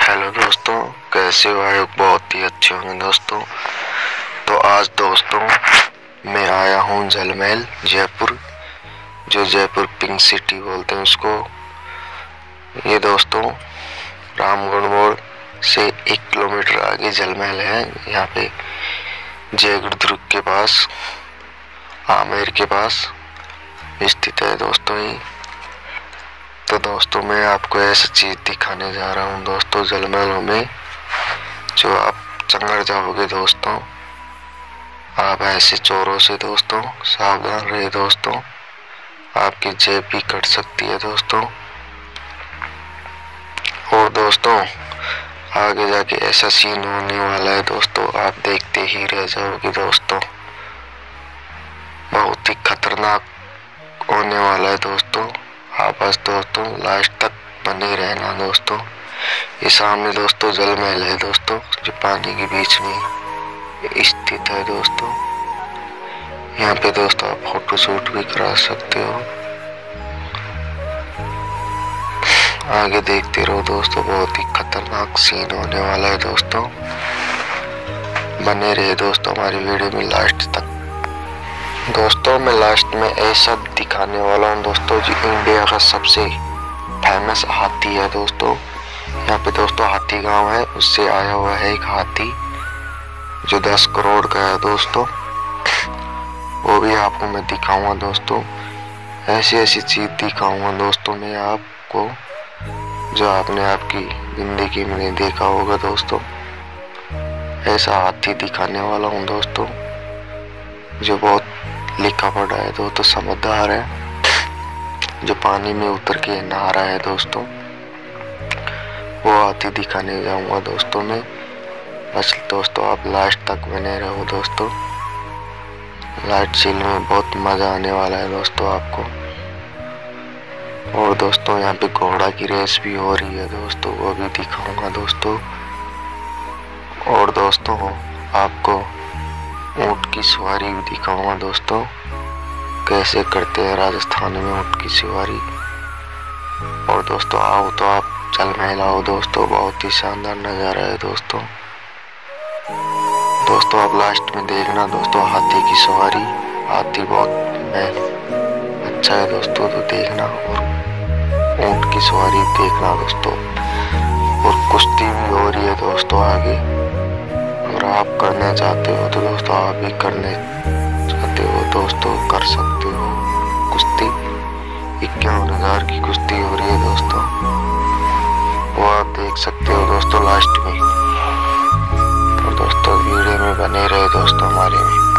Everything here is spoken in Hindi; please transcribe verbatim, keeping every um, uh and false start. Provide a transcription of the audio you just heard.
हेलो दोस्तों, कैसे हो? आए बहुत ही अच्छे होंगे दोस्तों। तो आज दोस्तों मैं आया हूँ जल महल जयपुर, जो जयपुर पिंक सिटी बोलते हैं उसको। ये दोस्तों रामगढ़ मोड़ से एक किलोमीटर आगे जल महल है। यहाँ पे जयगढ़ दुर्ग के पास, आमेर के पास स्थित है दोस्तों ये। तो दोस्तों मैं आपको ऐसी चीज दिखाने जा रहा हूँ दोस्तों जल महलों में, जो आप चंगड़ जाओगे दोस्तों। आप ऐसे चोरों से दोस्तों सावधान रहे दोस्तों, आपकी जेब भी कट सकती है दोस्तों। और दोस्तों आगे जाके ऐसा सीन होने वाला है दोस्तों, आप देखते ही रह जाओगे दोस्तों। बहुत ही खतरनाक होने वाला है दोस्तों। आप बस दोस्तों लास्ट तक बने रहना दोस्तों। ये सामने दोस्तों जल महल है दोस्तों, जो पानी के बीच में स्थित है दोस्तों। यहाँ पे दोस्तों आप फोटो शूट भी करा सकते हो। आगे देखते रहो दोस्तों, बहुत ही खतरनाक सीन होने वाला है दोस्तों। बने रहे दोस्तों हमारी वीडियो में लास्ट तक। दोस्तों मैं लास्ट में ऐसा दिखाने वाला हूँ दोस्तों, जो इंडिया का सबसे फेमस हाथी है दोस्तों। यहाँ पे दोस्तों हाथी गांव है, उससे आया हुआ है एक हाथी जो दस करोड़ का है दोस्तों। वो भी आपको मैं दिखाऊंगा दोस्तों। ऐसी ऐसी चीज दिखाऊंगा दोस्तों मैं आपको, जो आपने आपकी जिंदगी में नहीं देखा होगा दोस्तों। ऐसा हाथी दिखाने वाला हूँ दोस्तों, जो बहुत लिखा पड़ा है दोस्तों, समझदार है, जो पानी में उतर के नहा रहा है दोस्तों। वो हाथी दिखाने जाऊंगा दोस्तों मैं। बस दोस्तों आप लास्ट तक बने रहो दोस्तों। लास्ट सीन में बहुत मजा आने वाला है दोस्तों आपको। और दोस्तों यहाँ पे घोड़ा की रेस भी हो रही है दोस्तों, वो भी दिखाऊंगा दोस्तों। और दोस्तों आपको ऊँट की सवारी भी दिखाऊंगा दोस्तों, कैसे करते हैं राजस्थान में ऊँट की सवारी। और दोस्तों आओ तो आप जल महल आओ दोस्तों, बहुत ही शानदार नज़ारा है दोस्तों। दोस्तों आप लास्ट में देखना दोस्तों हाथी की सवारी। हाथी बहुत महल अच्छा है दोस्तों, तो देखना। और ऊँट की सवारी देखना दोस्तों। और कुश्ती भी हो रही है दोस्तों आगे। अगर आप करना चाहते हो तो दोस्तों आप भी करने चाहते हो दोस्तों कर सकते हो। कुश्ती इक्यावन हजार की कुश्ती हो रही है दोस्तों, वो आप देख सकते हो दोस्तों लास्ट में। और दोस्तों वीडियो में बने रहे दोस्तों हमारे में।